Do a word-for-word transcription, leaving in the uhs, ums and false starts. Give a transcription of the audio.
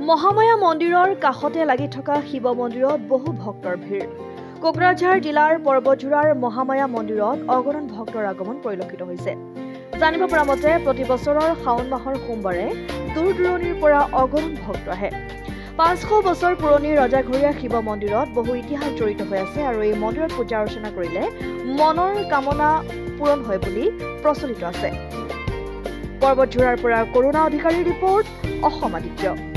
মহামায়া মন্দিৰৰ কাষতে লাগি থকা শিৱ মন্দিৰত বহু ভক্তৰ ভিৰ। কোকৰাঝাৰ জিলাৰ পৰ্বতঝোৰাৰ মহামায়া মন্দিৰত অগণন ভক্তৰ আগমন পৰিলক্ষিত হৈছে। জানিব পৰা মতে প্ৰতি বছৰৰ শাওন মাহৰ সোমবাৰে দূৰ দূৰণিৰ পৰা অগণন ভক্ত আহে। পাঁচশ বছৰ পুৰণি ৰজাঘৰীয়া শিৱ মন্দিৰত বহু ইতিহাস জড়িত হৈ আছে আৰু এই মন্দিৰত পূজা অৰ্চনা কৰিলে মনৰ কামনা পূৰণ হয় বুলি প্ৰচলিত আছে। পৰ্বতঝোৰাৰ পৰা কৰুণা অধিকাৰীৰ ৰিপৰ্ট, অসম আদিত্য।